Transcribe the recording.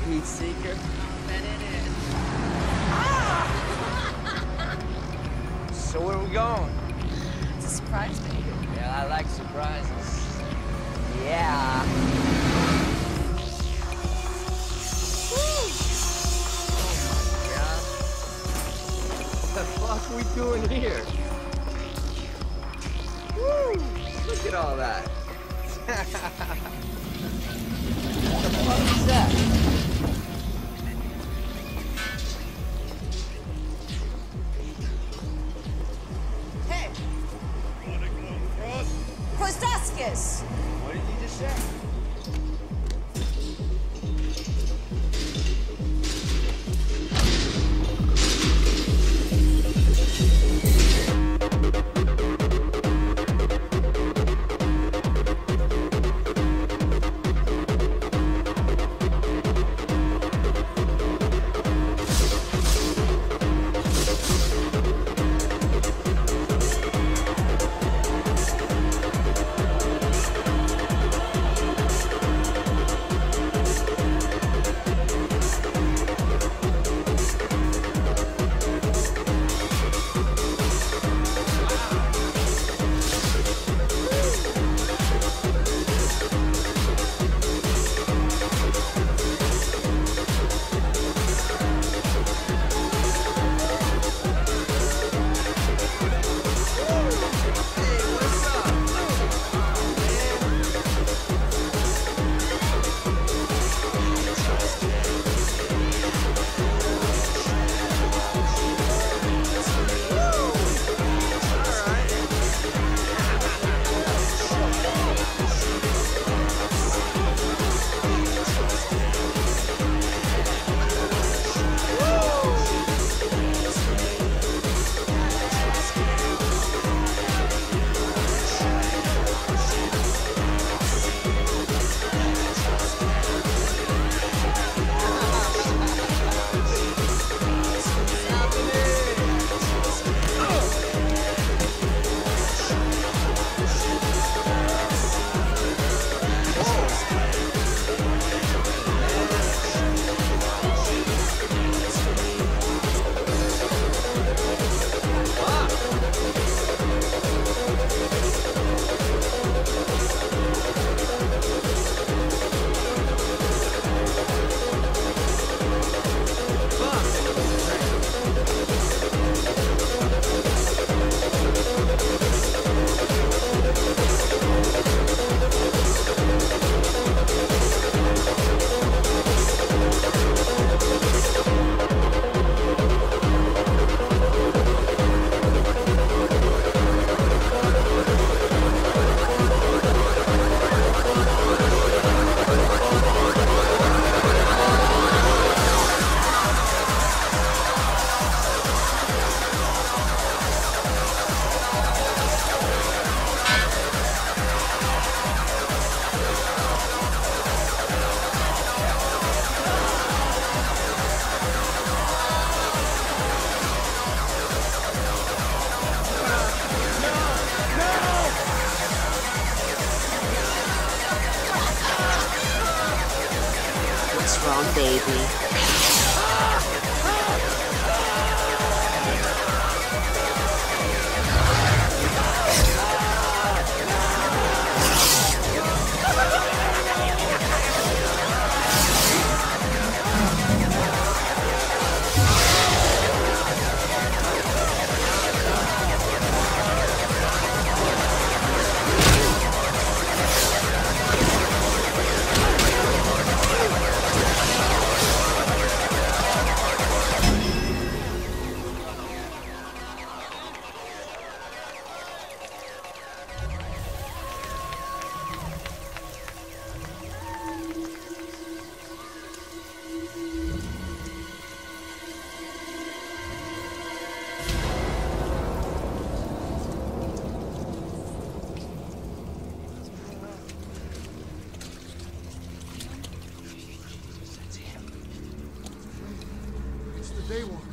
heat seeker. Bet it is. So where are we going? It's a surprise, baby. Yeah, I like surprises. Yeah. What the fuck are we doing here? Woo! Look at all that. What the fuck is that? Hey! Kostaskas! What did you just say? What's wrong, baby? It's the day one.